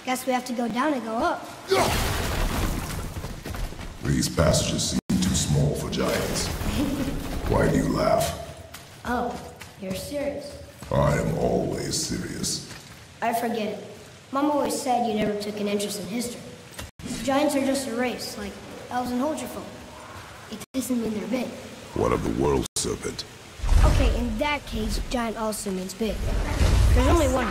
Guess we have to go down and go up. These passages seem too small for giants. Why do you laugh? Oh, you're serious. I am always serious. I forget it. Mom always said you never took an interest in history. Giants are just a race, like elves and Holgerfolk. It doesn't mean they're big. What of the world serpent? Okay, in that case, giant also means big. There's only one.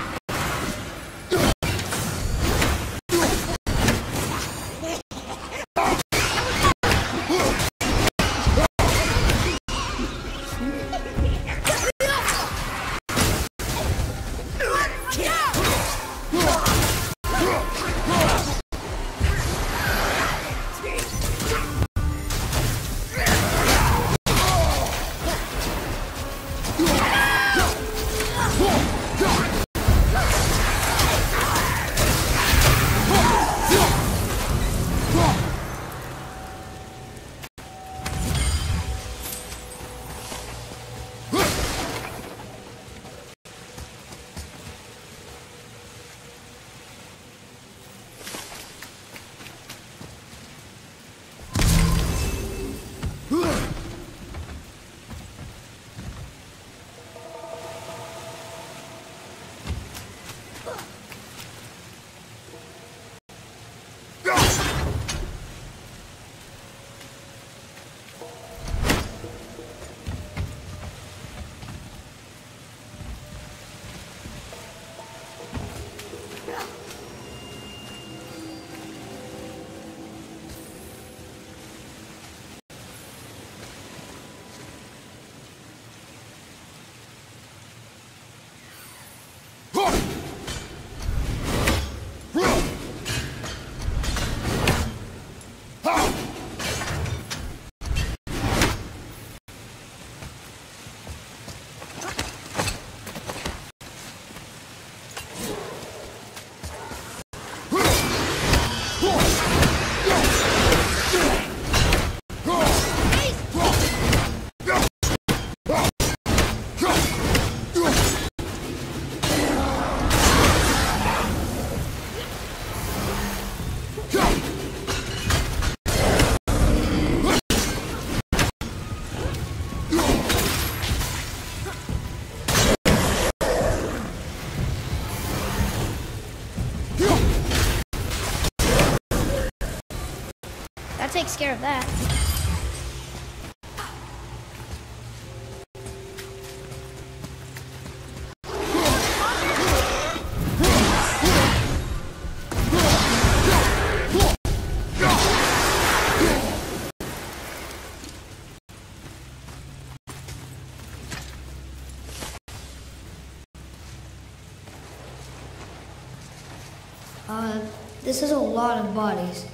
That takes care of that. This is a lot of bodies.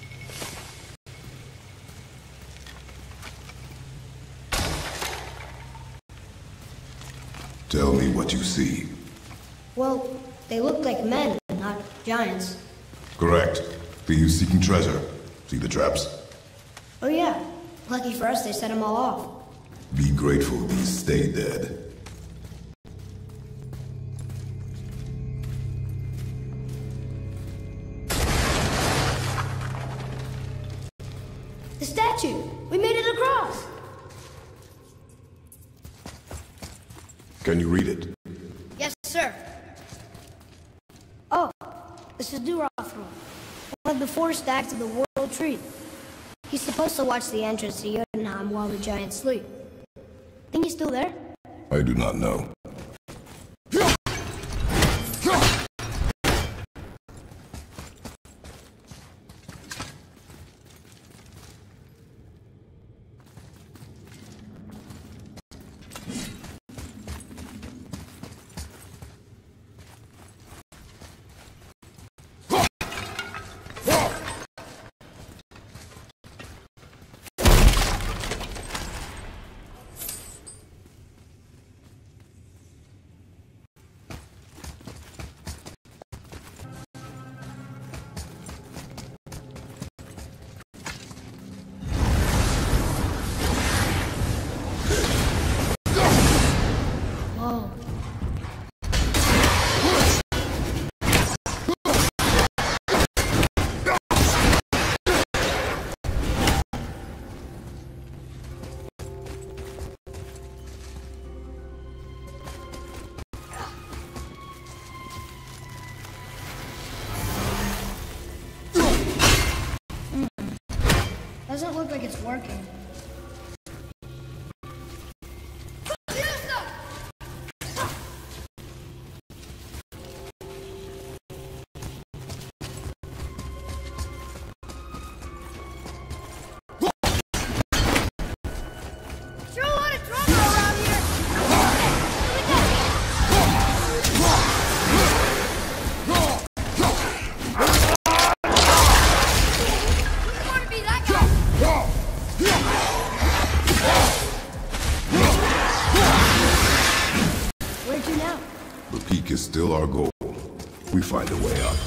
Tell me what you see. Well, they look like men, not giants. Correct. Thieves seeking treasure. See the traps? Oh yeah. Lucky for us, they set them all off. Be grateful these stay dead. The statue! We made it across! Can you read it? Yes, sir. Oh, this is Durothral, one of the 4 stacks of the World Tree. He's supposed to watch the entrance to Jotunheim while the giants sleep. Think he's still there? I do not know. Doesn't look like it's working. The peak is still our goal. We find a way up.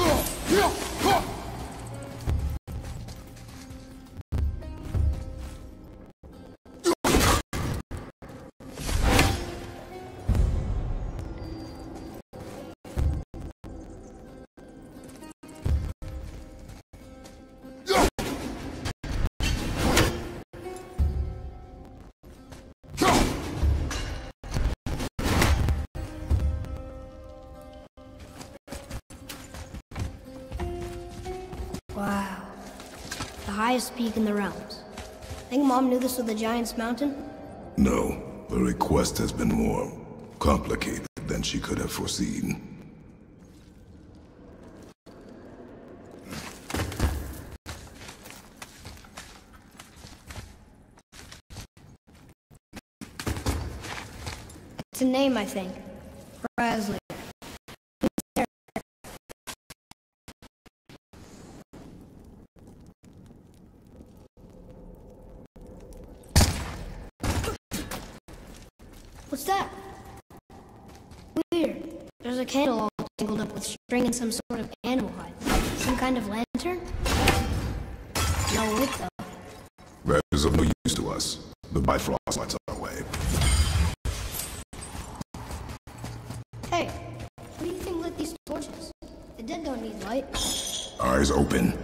Wow. The highest peak in the realms. Think Mom knew this was the Giant's Mountain? No, the request has been more complicated than she could have foreseen. It's a name, I think. Razzler. What's that? Weird. There's a candle all tangled up with string and some sort of animal hide. Some kind of lantern? No wick, though. That is of no use to us. The Bifrost lights our way. Hey, what do you think lit these torches? The dead don't need light. Eyes open.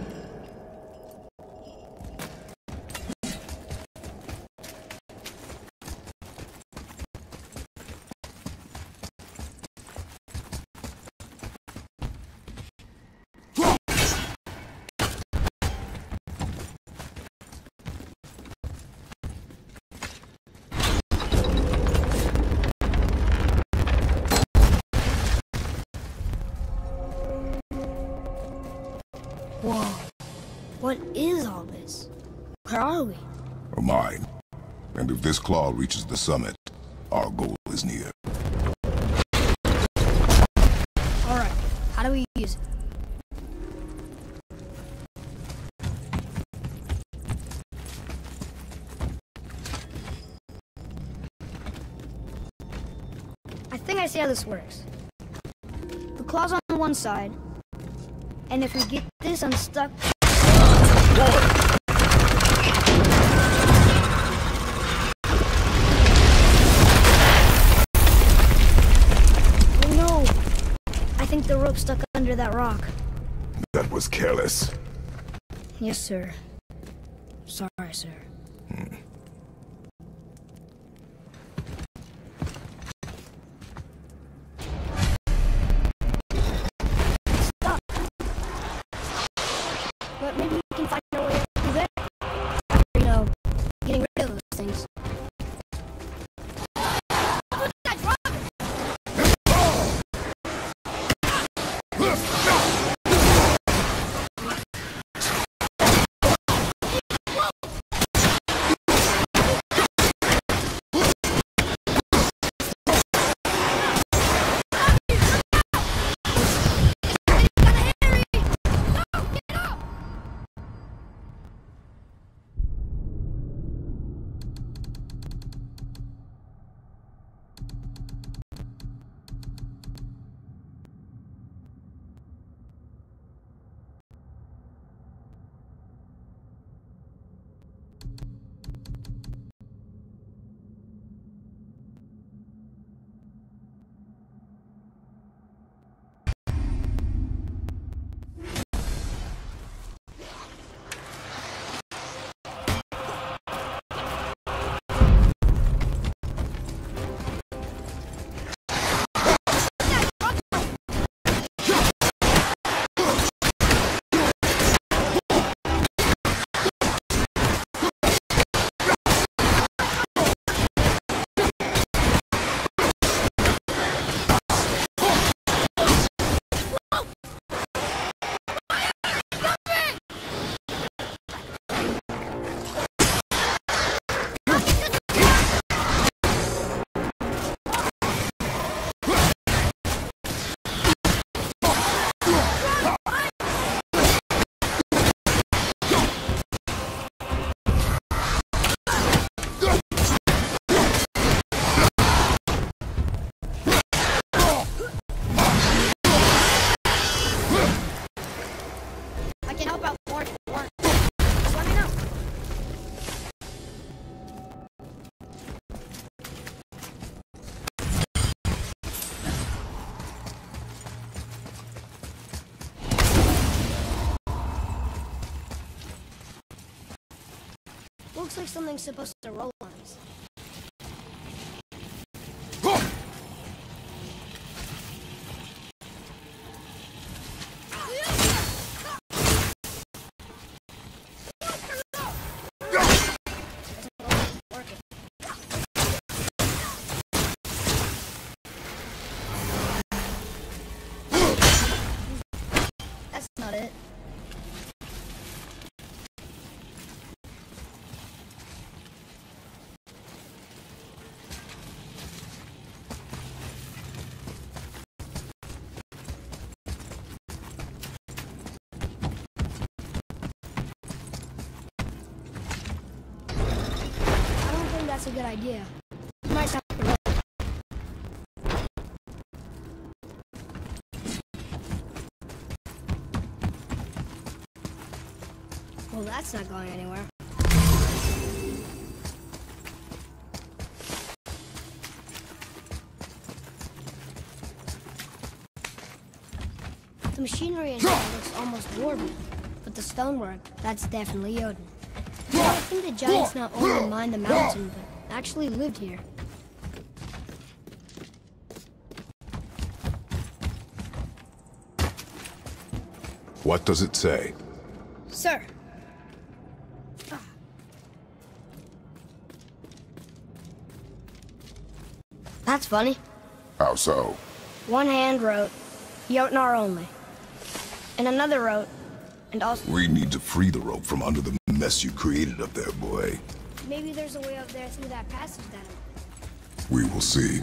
Whoa. What is all this? Where are we? A mine. And if this claw reaches the summit, our goal is near. Alright, how do we use it? I think I see how this works. The claw's on one side, and if we get this unstuck... Oh no! I think the rope's stuck under that rock. That was careless. Yes, sir. Sorry, sir. Looks like something's supposed to roll on us. That's not it. That's a good idea. We might have to roll. Well, that's not going anywhere. The machinery in here looks almost dwarven, but the stonework, that's definitely Jotun. I think the giants not only mined the mountain, but actually lived here. What does it say? Sir. That's funny. How so? One hand wrote, Jotnar only. And another wrote, and also... We need to free the rope from under the mess you created up there, boy. Maybe there's a way up there through that passage then. We will see.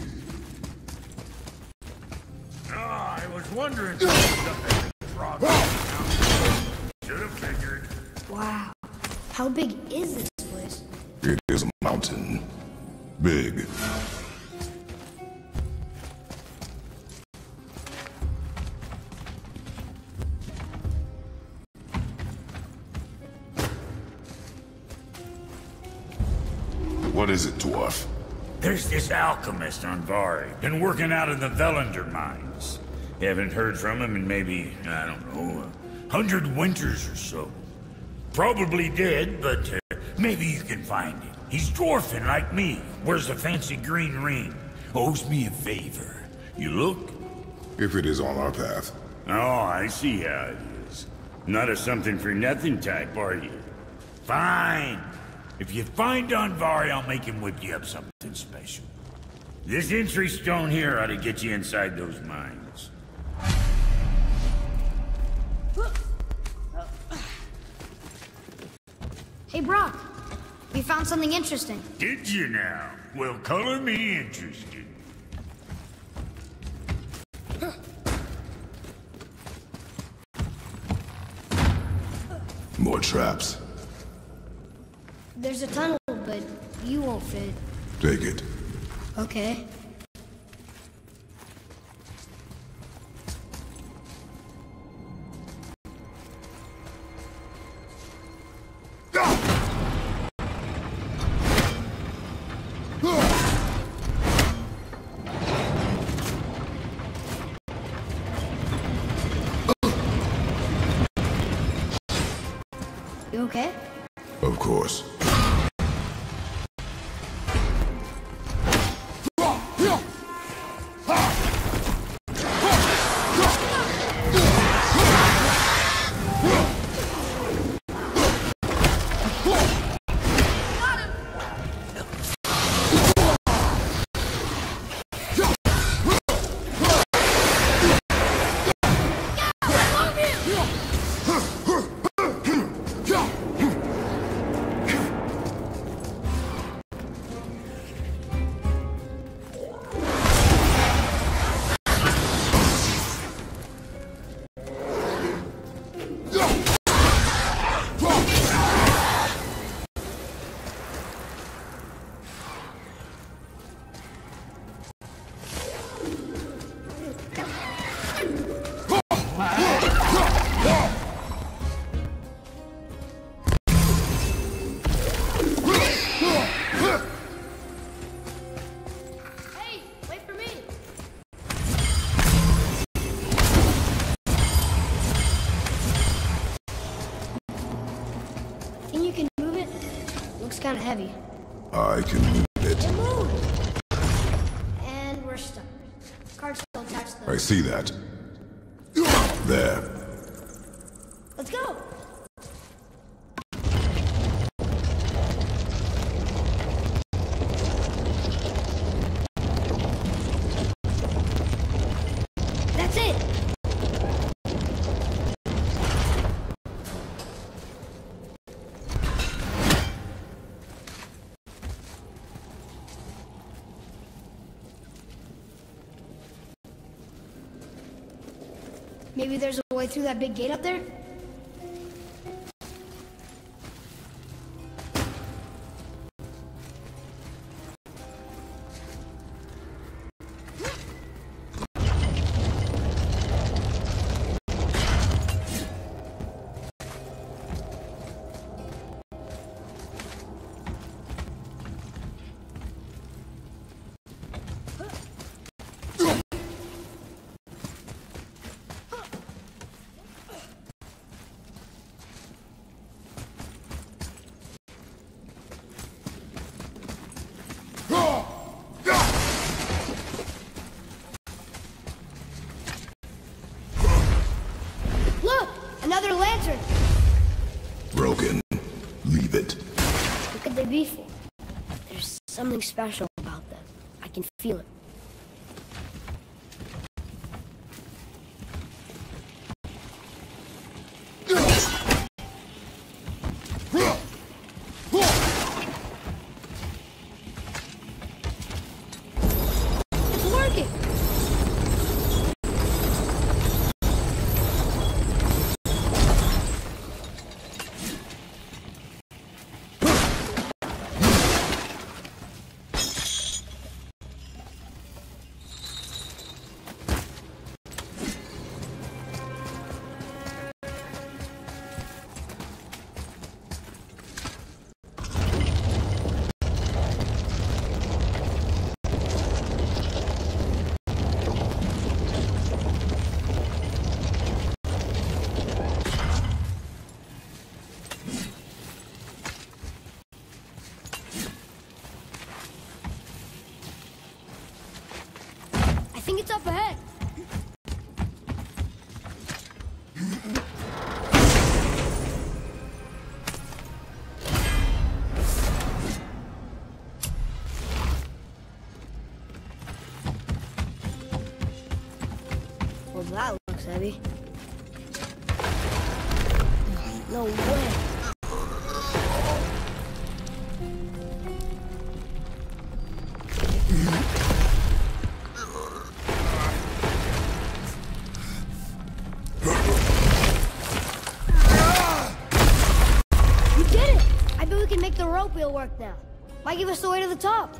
I was wondering if something wrong now. Should have figured. Wow. How big is this place? It is a mountain. Big. What is it, dwarf? There's this alchemist on Vari. Been working out in the Velander mines. Haven't heard from him in maybe, I don't know, 100 winters or so. Probably dead, but maybe you can find him. He's dwarfing like me. Wears a fancy green ring. Owes me a favor. You look? If it is on our path. Oh, I see how it is. Not a something-for-nothing type, are you? Fine. If you find Andvari, I'll make him whip you up something special. This entry stone here ought to get you inside those mines. Hey, Brok. We found something interesting. Did you now? Well, color me interested. More traps. There's a tunnel, but you won't fit. Take it. Okay. You okay? Of course. kind of heavy. I can move it. It moved! And we're stuck. Cart's still attached to I the... see that. There. Let's go! That's it! Maybe there's a way through that big gate up there? Look! Another lantern! Broken. Leave it. What could they be for? There's something special about them. I can feel it. It's working! I think it's up ahead. Well, that looks heavy. No way. You did it! I bet we can make the rope wheel work now. Might give us the way to the top.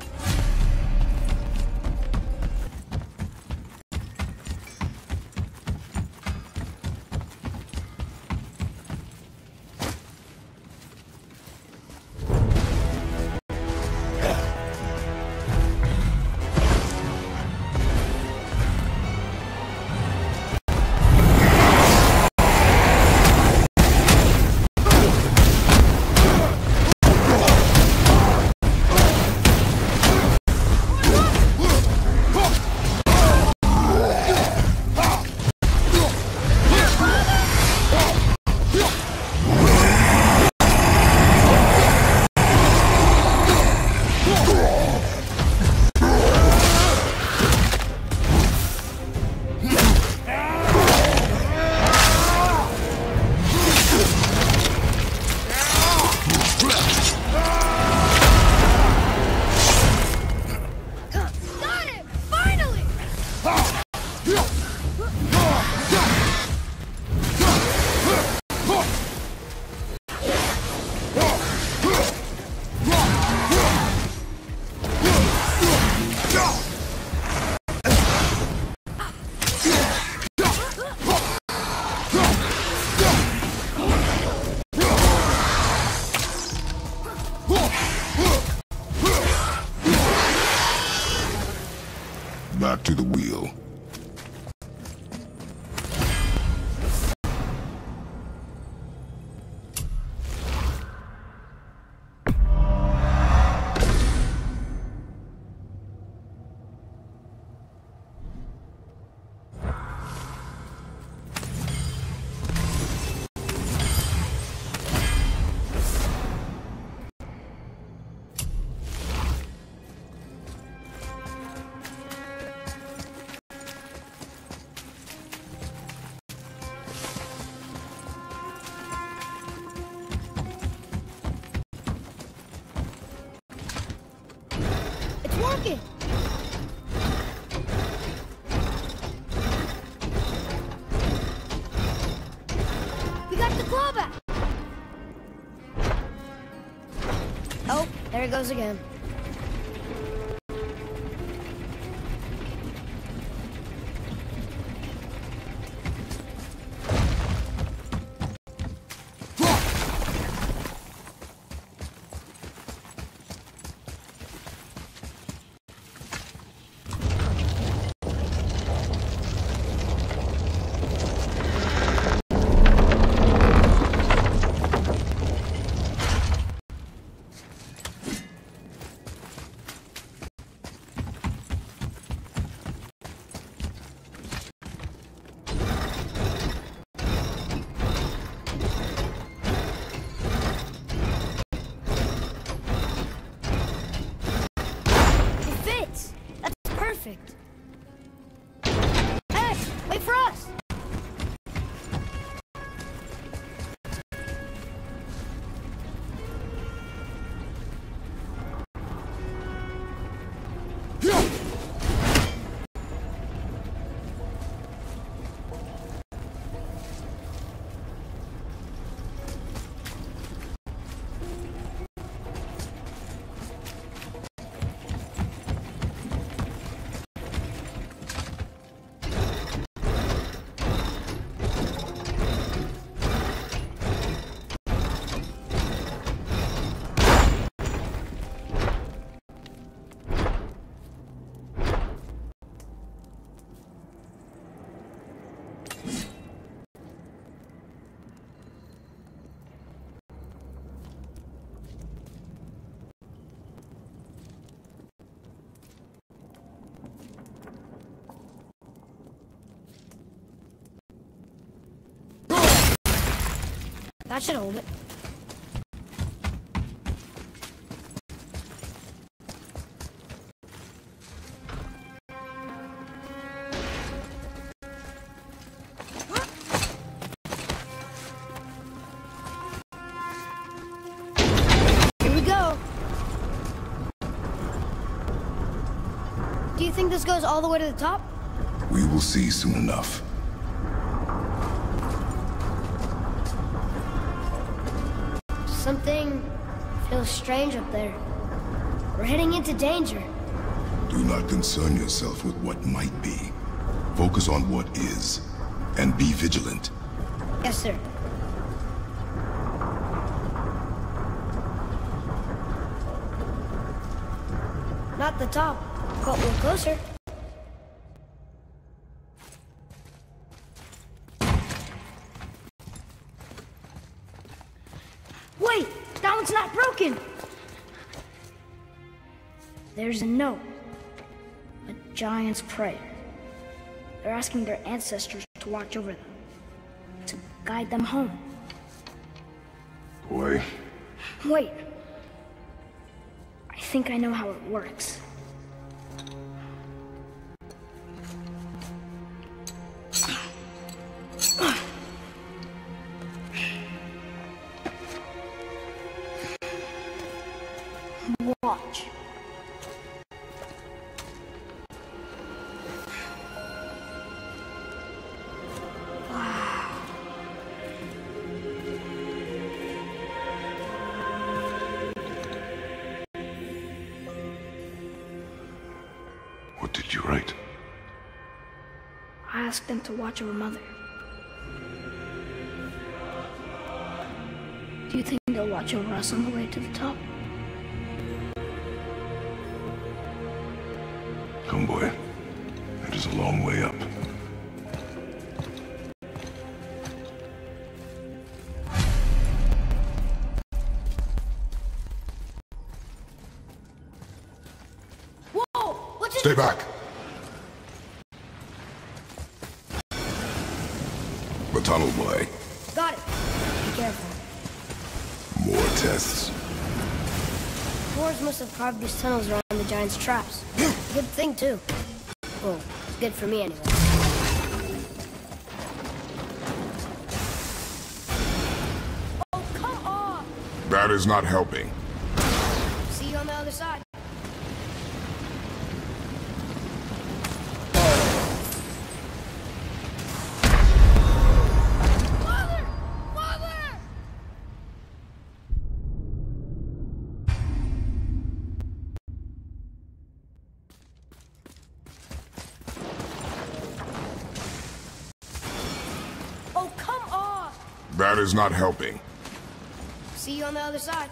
There it goes again. Perfect. Hey, wait for us! That should hold it. Here we go. Do you think this goes all the way to the top? We will see soon enough. Something feels strange up there. We're heading into danger. Do not concern yourself with what might be. Focus on what is, and be vigilant. Yes, sir. Not the top, but we're closer. Wait! That one's not broken! There's a note. A giant's prayer. They're asking their ancestors to watch over them. To guide them home. Boy. Wait. I think I know how it works. Watch. What did you write? I asked them to watch over Mother. Do you think they'll watch over us on the way to the top? Come, boy. It is a long way up. Whoa! What's it? Stay back! The tunnel, boy. Got it. Be careful. More tests. Boars must have carved these tunnels around the giant's traps. Good thing, too. Well, it's good for me, anyway. Oh, come on! That is not helping. See you on the other side. Mother! Mother! That is not helping. See you on the other side.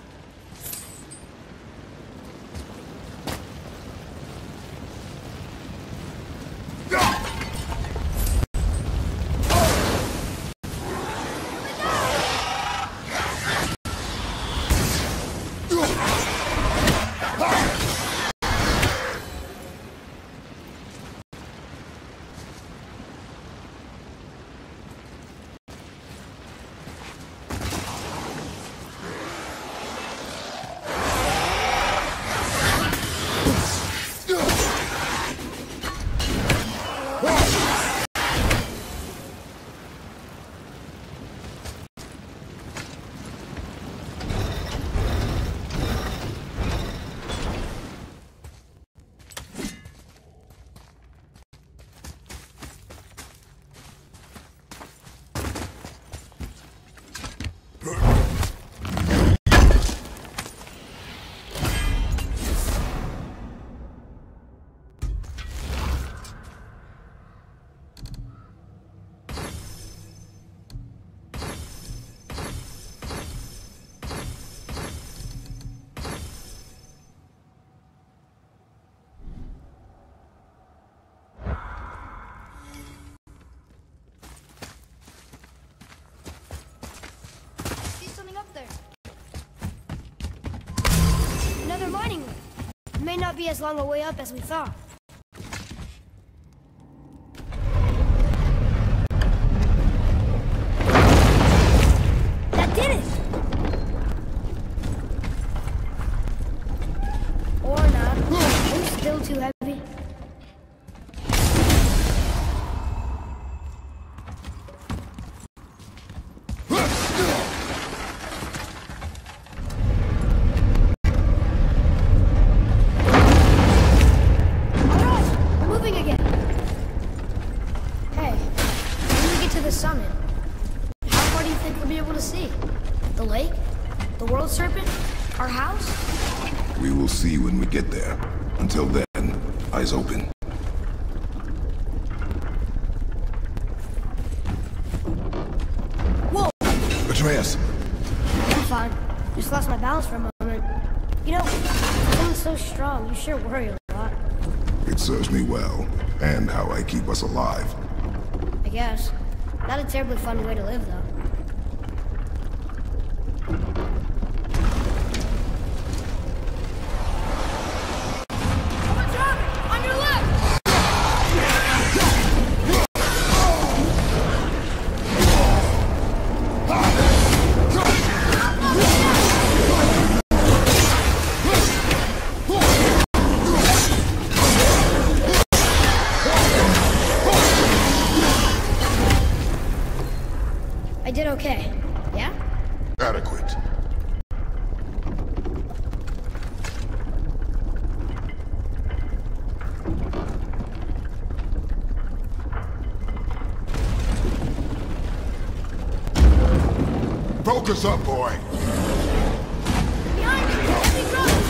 Another mining rig. It may not be as long a way up as we thought. That did it! Or not. It's still too heavy. Our house? We will see when we get there. Until then, eyes open. Whoa! Atreus! I'm fine. Just lost my balance for a moment. You know, feeling so strong, you sure worry a lot. It serves me well, and how I keep us alive. I guess. Not a terribly fun way to live, though. I did okay, yeah? Adequate. Focus up, boy! Behind me! Heavy drugs!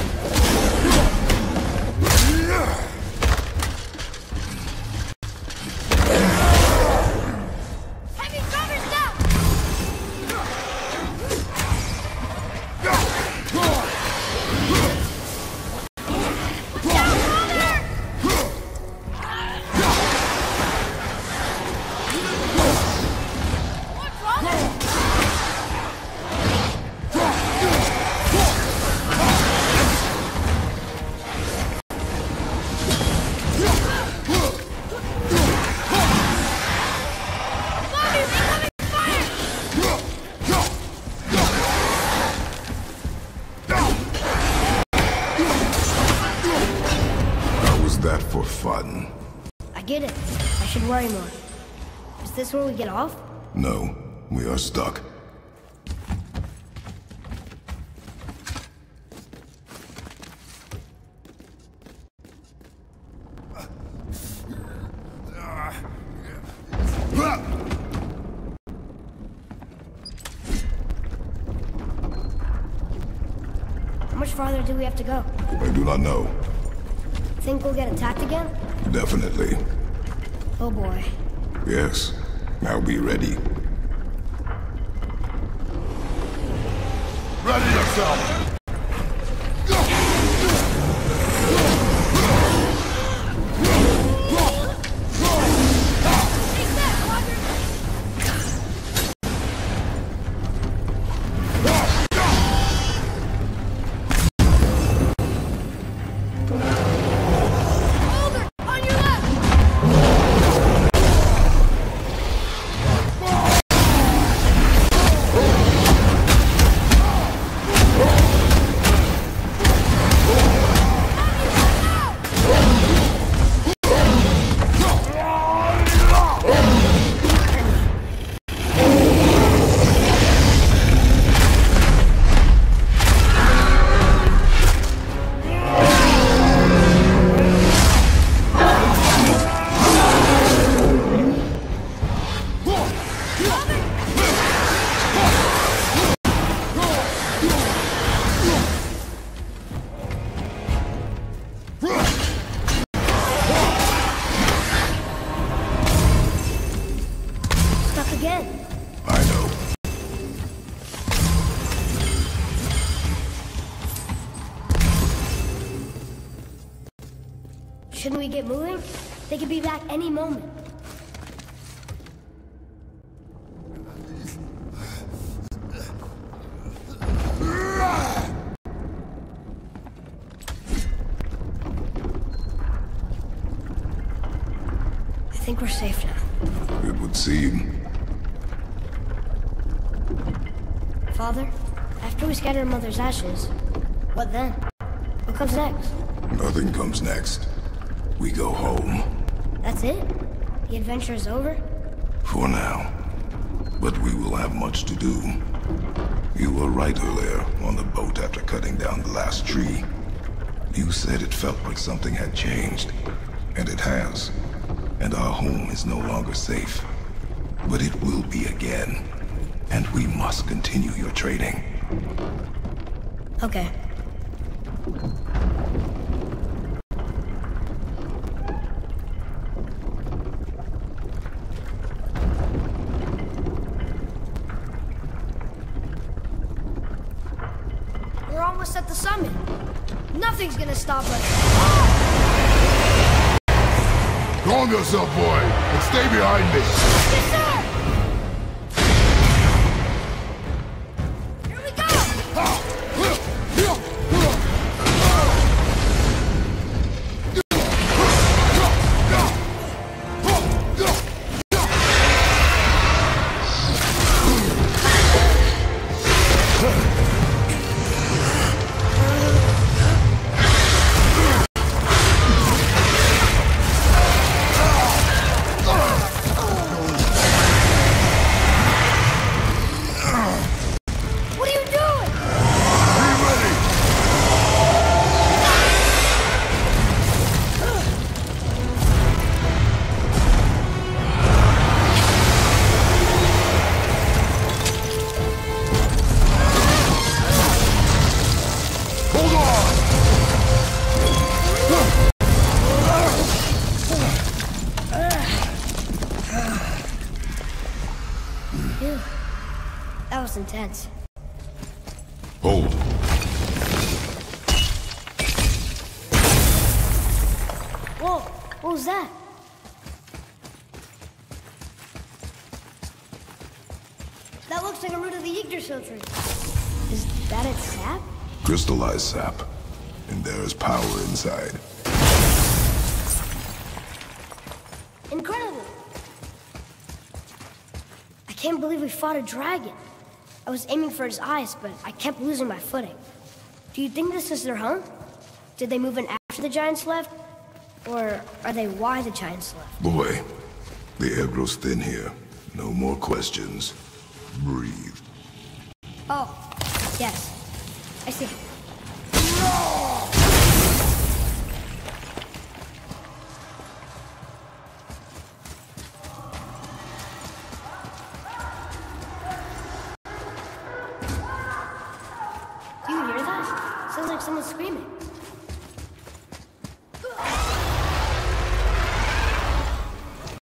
That for fun. I get it. I should worry more. Is this where we get off? No, we are stuck. How much farther do we have to go? I do not know. Think we'll get attacked again? Definitely. Oh boy. Yes. I'll be ready. Ready yourself! Shouldn't we get moving? They could be back any moment. I think we're safe now. It would seem. Father, after we scatter Mother's ashes, what then? What comes next? Nothing comes next. We go home. That's it? The adventure is over? For now. But we will have much to do. You were right earlier on the boat after cutting down the last tree. You said it felt like something had changed. And it has. And our home is no longer safe. But it will be again. And we must continue your training. Okay. We're almost at the summit. Nothing's gonna stop us. Calm yourself, boy, and stay behind me. Yes, sir! Here we go! That was intense. Hold. Whoa, what was that? That looks like a root of the Yggdrasil tree. Is that its sap? Crystallized sap. And there is power inside. Incredible! I can't believe we fought a dragon. I was aiming for his eyes, but I kept losing my footing. Do you think this is their home? Did they move in after the giants left? Or are they why the giants left? Boy, the air grows thin here. No more questions. Breathe. Oh, yes. I see. Do you hear that? Sounds like someone screaming.